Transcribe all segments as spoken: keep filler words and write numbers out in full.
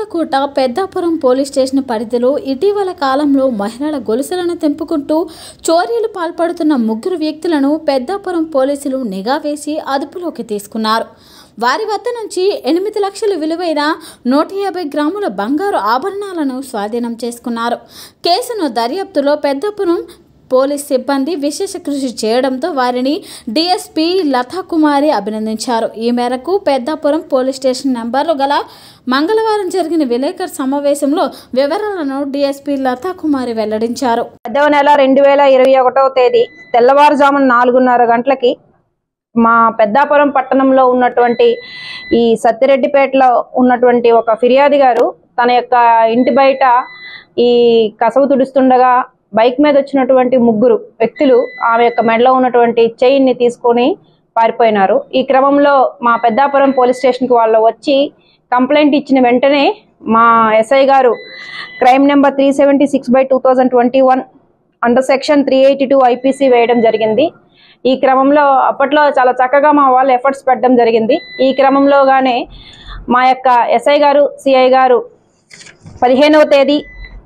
చింతలకోట Peddapuram police station పరిధిలో ఇటీవల కాలంలో మహిళల గొలుసులను తెంపుకుంటూ చోరీలు పాల్పడుతున్న ముగ్గురు వ్యక్తులను పెద్దాపురం పోలీసులు నిఘా వేసి అదుపులోకి తీసుకున్నారు. వారి వద్ద నుంచి ఎనిమిది లక్షల విలువైన నూట యాభై గ్రాముల బంగారు ఆభరణాలను స్వాధీనం చేసుకున్నారు. కేసును దర్యాప్తులో పెద్దాపురం పోలీస్ సిబ్బంది విశేష కృషి చేయడంతో వారిని డీఎస్పీ లతాకుమారి అభినందించారు. ఈ మేరకు పెద్దాపురం పోలీస్ స్టేషన్ నెంబర్లు గల మంగళవారం జరిగిన విలేకరు సమావేశంలో వివరాలను డీఎస్పీ లతాకుమారి వెల్లడించారు. పదవ నెల రెండు వేల ఇరవై ఒకటవ తేదీ తెల్లవారుజామున నాలుగున్నర గంటలకి మా పెద్దాపురం పట్టణంలో ఉన్నటువంటి ఈ సత్తిరెడ్డిపేటలో ఉన్నటువంటి ఒక ఫిర్యాదు గారు తన యొక్క ఇంటి బయట ఈ కసవు తుడుస్తుండగా బైక్ మీద వచ్చినటువంటి ముగ్గురు వ్యక్తులు ఆమె యొక్క మెడలో ఉన్నటువంటి చైన్ ని తీసుకొని పారిపోయినారు. ఈ క్రమంలో మా పెద్దాపురం పోలీస్ స్టేషన్ కి వాళ్ళు వచ్చి కంప్లైంట్ ఇచ్చిన వెంటనే మా ఎస్ఐ గారు crime number three seventy six by two thousand twenty one under section three eighty two IPC వేయడం జరిగింది. ఈ క్రమంలో అప్పట్లో చాలా చక్కగా మా వాళ్ళు ఎఫర్ట్స్ పెట్టడం జరిగింది. ఈ క్రమంలోగానే మా యొక్క ఎస్ఐ గారు సిఐ గారు పదిహేనవ తేదీ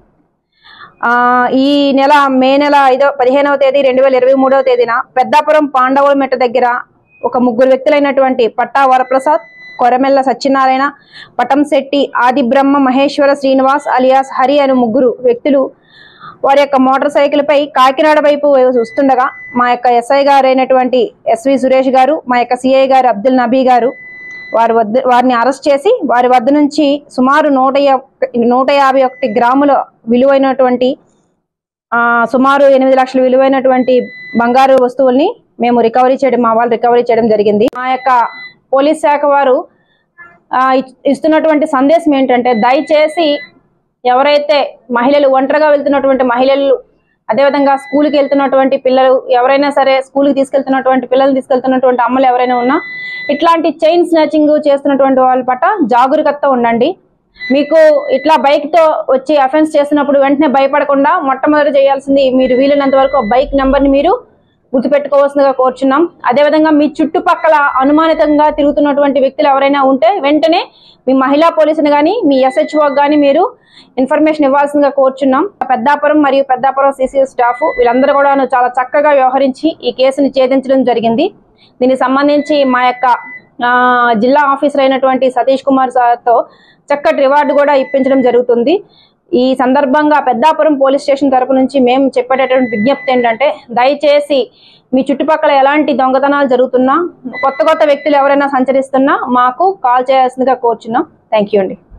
ఈ నెల మే నెల ఐదో పదిహేనవ తేదీ రెండు వేల ఇరవై మూడవ తేదీన పెద్దాపురం పాండవుల మెట్ట దగ్గర ఒక ముగ్గురు వ్యక్తులైనటువంటి పట్టా వరప్రసాద్, కొరమెల్ల సత్యనారాయణ, పటంశెట్టి, ఆది బ్రహ్మ, మహేశ్వర శ్రీనివాస్ అలియాస్ హరి అనే ముగ్గురు వ్యక్తులు వారి యొక్క మోటార్ సైకిల్ పై కాకినాడ వైపు వస్తుండగా మా యొక్క ఎస్ఐ గారు అయినటువంటి ఎస్వి సురేష్ గారు, మా యొక్క సిఐ గారు అబ్దుల్ నబీ గారు వారి వద్ద వారిని అరెస్ట్ చేసి వారి వద్ద నుంచి సుమారు నూట నూట యాభై ఒకటి గ్రాముల విలువైనటువంటి ఆ సుమారు ఎనిమిది లక్షల విలువైనటువంటి బంగారు వస్తువుల్ని మేము రికవరీ చేయడం మా వాళ్ళు రికవరీ చేయడం జరిగింది. మా యొక్క పోలీస్ శాఖ వారు ఇస్తున్నటువంటి సందేశం ఏంటంటే, దయచేసి ఎవరైతే మహిళలు ఒంటరిగా వెళ్తున్నటువంటి మహిళలు, అదేవిధంగా స్కూల్కి వెళ్తున్నటువంటి పిల్లలు, ఎవరైనా సరే స్కూల్కి తీసుకెళ్తున్నటువంటి పిల్లలు తీసుకెళ్తున్నటువంటి అమ్మలు ఎవరైనా ఉన్నా ఇట్లాంటి చైన్ స్నాచింగ్ చేస్తున్నటువంటి వాళ్ళ పట్ల జాగరూకత ఉండండి. మీకు ఇట్లా బైక్ తో వచ్చి అఫెన్స్ చేస్తున్నప్పుడు వెంటనే భయపడకుండా మొట్టమొదటి చేయాల్సింది మీరు వీలైనంత వరకు బైక్ నెంబర్ ని మీరు గుర్తుపెట్టుకోవాల్సిందిగా కోరుచున్నాం. అదేవిధంగా మీ చుట్టుపక్కల అనుమానితంగా తిరుగుతున్నటువంటి వ్యక్తులు ఎవరైనా ఉంటే వెంటనే మీ మహిళా పోలీసుని కానీ మీ ఎస్హెచ్ఓ కానీ మీరు ఇన్ఫర్మేషన్ ఇవ్వాల్సిందిగా కోరుచున్నాం. పెద్దాపురం మరియు పెద్దాపురం సిసి స్టాఫ్ వీళ్ళందరూ కూడా చాలా చక్కగా వ్యవహరించి ఈ కేసుని ఛేదించడం జరిగింది. దీనికి సంబంధించి మా యొక్క జిల్లా ఆఫీసర్ అయినటువంటి సతీష్ కుమార్ సార్తో చక్కటి రివార్డు కూడా ఇప్పించడం జరుగుతుంది. ఈ సందర్భంగా పెద్దాపురం పోలీస్ స్టేషన్ తరపు నుంచి మేము చెప్పేటటువంటి విజ్ఞప్తి ఏంటంటే, దయచేసి మీ చుట్టుపక్కల ఎలాంటి దొంగతనాలు జరుగుతున్నా, కొత్త కొత్త వ్యక్తులు ఎవరైనా సంచరిస్తున్నా మాకు కాల్ చేయాల్సిందిగా కోరుచున్నాం. థ్యాంక్ యూ అండి.